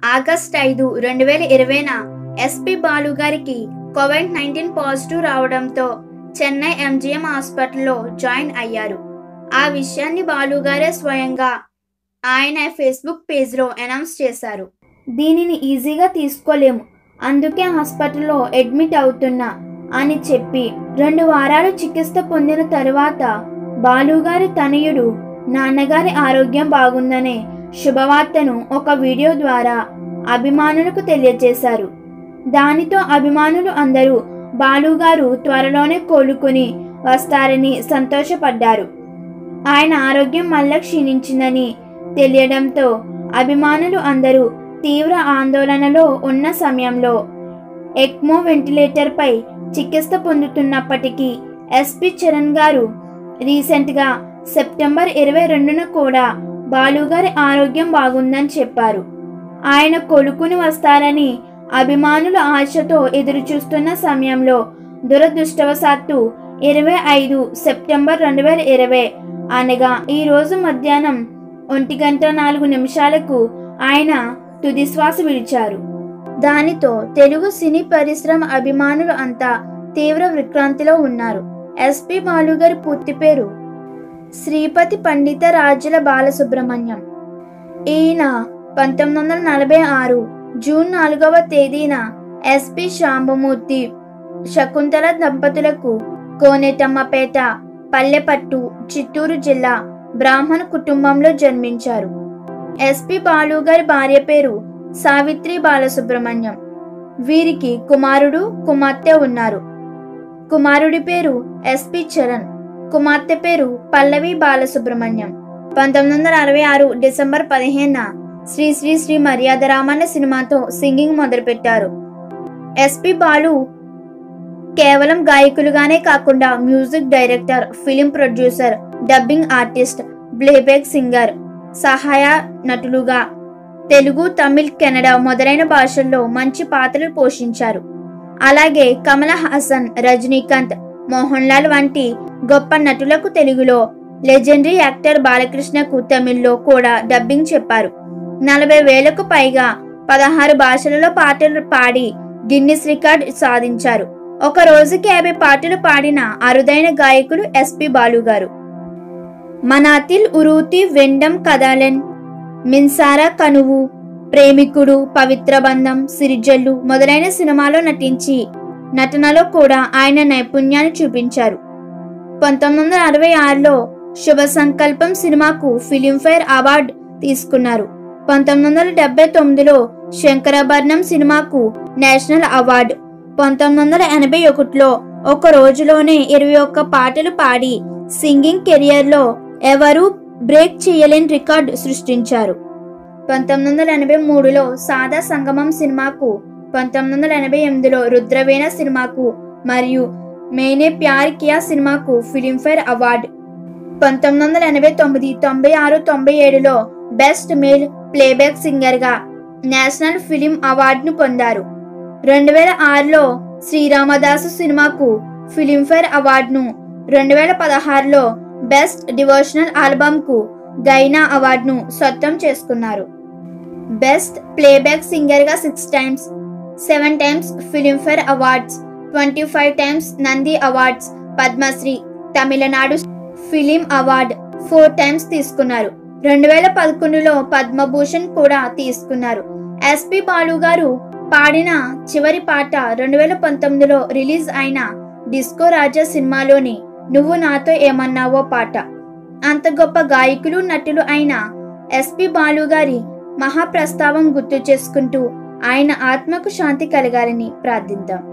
August 5, 2020న SP Balu గారికి COVID-19 positive రావడంతో Chennai MGM హాస్పిటల్లో జాయిన్ అయ్యారు. ఆ విషయాన్ని బాలు గారే స్వయంగా ఆయన ఫేస్బుక్ పేజ్లో అనౌన్స్ చేశారు. దీనిని ఈజీగా తీసుకోలేము, అందుకే హాస్పిటల్లో అడ్మిట్ అవుతున్నా అని చెప్పి 2 వారాలు చికిత్స పొందిన తరువాత బాలుగారి తనయుడు నాన్నగారి ఆరోగ్యం బాగుందనే శుభవార్తను ఒక వీడియో ద్వారా అభిమానులకు తెలియజేశారు. దానితో అభిమానులు అందరూ బాలుగారు త్వరలోనే కోలుకొని వస్తారని సంతోషపడ్డారు. ఆయన ఆరోగ్యం మళ్ళా క్షీణించిందని తెలియడంతో అభిమానులు అందరూ తీవ్ర ఆందోళనలో ఉన్న సమయంలో ఎక్మో వెంటిలేటర్పై చికిత్స పొందుతున్నప్పటికీ ఎస్పీ చరణ్ గారు రీసెంట్గా సెప్టెంబర్ 22న కూడా బాలుగారి ఆరోగ్యం బాగుందని చెప్పారు. ఆయన కోలుకుని వస్తారని అభిమానులు ఆశతో ఎదురుచూస్తున్న సమయంలో దురదృష్టవశాత్తు 25 సెప్టెంబర్ 2020 అనగా ఈరోజు మధ్యాహ్నం 1:04 ఆయన తుదిశ్వాస విడిచారు. దానితో తెలుగు సినీ పరిశ్రమ అభిమానులు అంతా తీవ్ర విక్రాంతిలో ఉన్నారు. ఎస్పీ బాలుగారి పూర్తి పేరు శ్రీపతి పండిత రాజుల బాలసుబ్రహ్మణ్యం. ఈయన 1946 జూన్ 4వ తేదీన ఎస్పీ శాంభమూర్తి శకుంతల దంపతులకు కోనేటమ్మపేట పల్లెపట్టు చిత్తూరు జిల్లా బ్రాహ్మణ కుటుంబంలో జన్మించారు. ఎస్పీ బాలుగారి భార్య పేరు సావిత్రి బాలసుబ్రహ్మణ్యం. వీరికి కుమారుడు కుమార్తె ఉన్నారు. కుమారుడి పేరు ఎస్పీ చరణ్, కుమార్తె పేరు పల్లవి బాలసుబ్రహ్మణ్యం. 1966 డిసెంబర్ 15న శ్రీ శ్రీ శ్రీ మర్యాద రామన్న సినిమాతో సింగింగ్ మొదలుపెట్టారు. ఎస్పీ బాలు కేవలం గాయకులుగానే కాకుండా music director, film producer, dubbing artist, playback singer, సహాయ నటులుగా తెలుగు, తమిళ్, కన్నడ మొదలైన భాషల్లో మంచి పాత్రలు పోషించారు. అలాగే కమల్ హాసన్, రజనీకాంత్, మోహన్ లాల్ వంటి గొప్ప నటులకు తెలుగులో, లెజెండరీ యాక్టర్ బాలకృష్ణకు తమిళ్లో కూడా డబ్బింగ్ చెప్పారు. 40,000కు పైగా 16 భాషలలో పాటలు పాడి గిన్నిస్ రికార్డ్ సాధించారు. ఒక రోజుకి 50 పాటలు పాడిన అరుదైన గాయకులు ఎస్పీ బాలు గారు. మనాతిల్ ఉరూతి వెండం కదాలెన్, మిన్సారా కనువు, ప్రేమికుడు, పవిత్ర బంధం, సిరిజల్లు మొదలైన సినిమాలో నటించి నటనలో కూడా ఆయన నైపుణ్యాన్ని చూపించారు. 1966లో శుభ సంకల్పం సినిమాకు ఫిలింఫేర్ అవార్డు తీసుకున్నారు. 1979లో శంకరాభరణం సినిమాకు నేషనల్ అవార్డు, 1981లో ఒక రోజులోనే 21 పాటలు పాడి సింగింగ్ కెరియర్లో ఎవరూ బ్రేక్ చేయలేని రికార్డు సృష్టించారు. 1983లో సాదా సంగమం సినిమాకు, 1988లో రుద్రవీణ సినిమాకు మరియు మేనే ప్యార్ కియా సినిమాకు ఫిలింఫేర్ అవార్డు, 1989, 96, 97లో బెస్ట్ మేల్ ప్లేబ్యాక్ సింగర్గా నేషనల్ ఫిలిం అవార్డును పొందారు. 2006లో శ్రీరామదాసు సినిమాకు ఫిలింఫేర్ అవార్డును, 2016లో బెస్ట్ డివోషనల్ ఆల్బమ్కు గైనా అవార్డును సొంతం చేసుకున్నారు. బెస్ట్ ప్లేబ్యాక్ సింగర్గా 6 times, 7 times Filmfare awards, 25 times Nandi awards, Padma Shri, Tamil Nadu film award 4 times తీసుకున్నారు. 2011లో పద్మభూషణ్ కూడా తీసుకున్నారు. ఎస్పీ బాలు గారు పాడిన చివరి పాట 2019లో రిలీజ్ అయిన డిస్కో రాజా సినిమాలోని నువ్వు నాతో ఏమన్నావో పాట. అంత గొప్ప గాయకులు, నటులు అయిన ఎస్పీ బాలు గారి మహాప్రస్థావం గుర్తు చేసుకుంటూ ఆయన ఆత్మకు శాంతి కలగాలని ప్రార్థిద్దాం.